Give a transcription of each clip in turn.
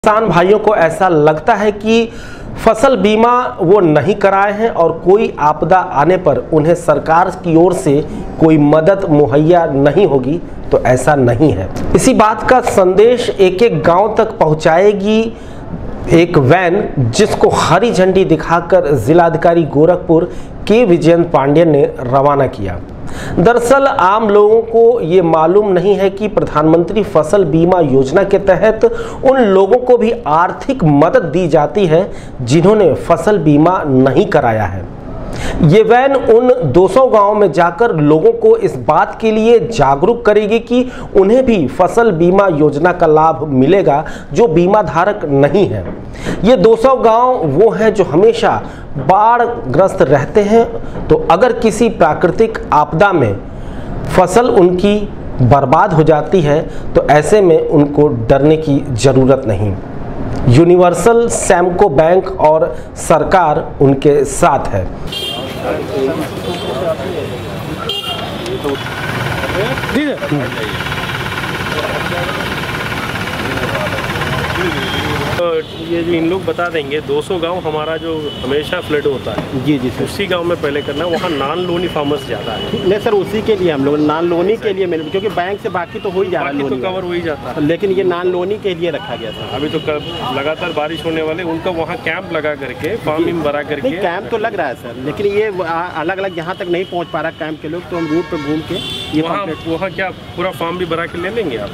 किसान भाइयों को ऐसा लगता है कि फसल बीमा वो नहीं कराए हैं और कोई आपदा आने पर उन्हें सरकार की ओर से कोई मदद मुहैया नहीं होगी, तो ऐसा नहीं है। इसी बात का संदेश एक एक गांव तक पहुंचाएगी एक वैन, जिसको हरी झंडी दिखाकर जिलाधिकारी गोरखपुर के विजयेंद्र पांडेय ने रवाना किया। दरअसल आम लोगों को ये मालूम नहीं है कि प्रधानमंत्री फसल बीमा योजना के तहत उन लोगों को भी आर्थिक मदद दी जाती है जिन्होंने फसल बीमा नहीं कराया है। ये वैन उन 200 गांवों में जाकर लोगों को इस बात के लिए जागरूक करेगी कि उन्हें भी फसल बीमा योजना का लाभ मिलेगा जो बीमा धारक नहीं है। ये 200 गांव वो हैं जो हमेशा बाढ़ ग्रस्त रहते हैं, तो अगर किसी प्राकृतिक आपदा में फसल उनकी बर्बाद हो जाती है तो ऐसे में उनको डरने की जरूरत नहीं। यूनिवर्सल सैमको बैंक और सरकार उनके साथ है। ये जो इन लोग बता देंगे 200 गांव हमारा जो हमेशा फ्लड होता है, जी सर, उसी गांव में पहले करना है। वहाँ नॉन लोनी फार्मर्स ज़्यादा है। नहीं सर, उसी के लिए हम लोग नॉन लोनी के लिए मिल, क्योंकि बैंक से बाकी तो हो ही जा रहा है, तो कवर हो ही जाता है, लेकिन ये नॉन लोनी के लिए रखा गया था। अभी तो लगातार बारिश होने वाले, उनका वहाँ कैंप लगा करके फॉर्म भरा करके। कैंप तो लग रहा है सर, लेकिन ये अलग अलग यहाँ तक नहीं पहुँच पा रहा कैंप के लोग, तो हम रूट पर घूम के ये वहाँ क्या पूरा फॉर्म भी भरा के ले लेंगे आप।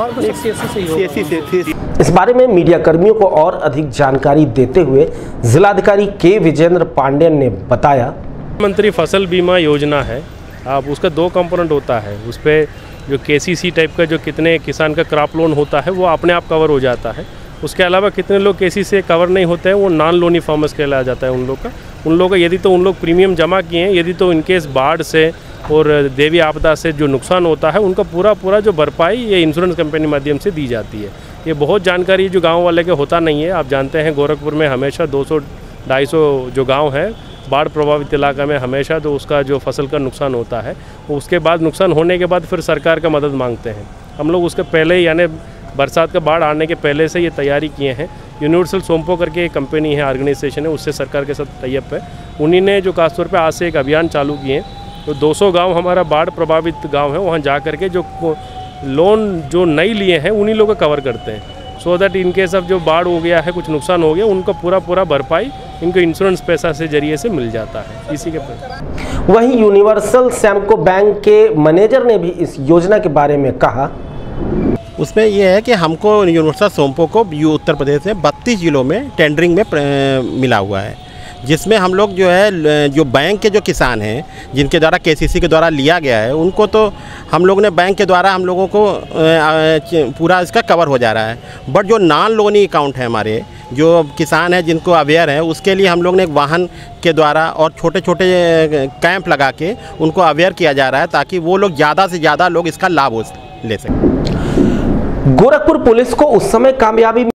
इस बारे में मीडिया कर्मियों को और अधिक जानकारी देते हुए जिलाधिकारी के विजयेंद्र पांडेय ने बताया, प्रधानमंत्री फसल बीमा योजना है, आप उसका 2 कंपोनेंट होता है। उस पर जो KCC टाइप का जो कितने किसान का क्रॉप लोन होता है वो अपने आप कवर हो जाता है। उसके अलावा कितने लोग KCC से कवर नहीं होते हैं वो नॉन लोनी फार्मर्स कहलाया जाता है उन लोग का। यदि तो उन लोग प्रीमियम जमा किए हैं, यदि तो इनकेस बाढ़ से और देवी आपदा से जो नुकसान होता है उनका पूरा जो भरपाई ये इंश्योरेंस कंपनी माध्यम से दी जाती है। ये बहुत जानकारी जो गांव वाले के होता नहीं है। आप जानते हैं गोरखपुर में हमेशा 200-250 जो गांव है बाढ़ प्रभावित इलाका में, हमेशा तो उसका जो फसल का नुकसान होता है उसके बाद नुकसान होने के बाद फिर सरकार का मदद मांगते हैं। हम लोग उसके पहले यानी बरसात का बाढ़ आने के पहले से ये तैयारी किए हैं। यूनिवर्सल सैमको करके एक कंपनी है, ऑर्गेनाइजेशन है, उससे सरकार के साथ टाइअप है। उन्हीं ने जो खासतौर पर आज से एक अभियान चालू किए हैं। तो 200 गांव हमारा बाढ़ प्रभावित गांव है, वहाँ जा करके जो लोन जो नहीं लिए हैं उन्हीं लोगों का कवर करते हैं, so that in case of जो बाढ़ हो गया है, कुछ नुकसान हो गया, उनका पूरा भरपाई इनको इंश्योरेंस पैसा से जरिए से मिल जाता है इसी के पर। वहीं यूनिवर्सल सैमको बैंक के मैनेजर ने भी इस योजना के बारे में कहा, उसमें यह है कि हमको यूनिवर्सल सैमको को उत्तर प्रदेश में 32 जिलों में टेंडरिंग में मिला हुआ है, जिसमें हम लोग जो है जो बैंक के जो किसान हैं जिनके द्वारा KCC के द्वारा लिया गया है उनको तो हम लोग ने बैंक के द्वारा हम लोगों को पूरा इसका कवर हो जा रहा है। बट जो नॉन लोनी अकाउंट है हमारे जो किसान हैं जिनको अवेयर है, उसके लिए हम लोग ने एक वाहन के द्वारा और छोटे छोटे कैंप लगा के उनको अवेयर किया जा रहा है ताकि वो लोग ज़्यादा से ज़्यादा लोग इसका लाभ ले सकें। गोरखपुर पुलिस को उस समय कामयाबी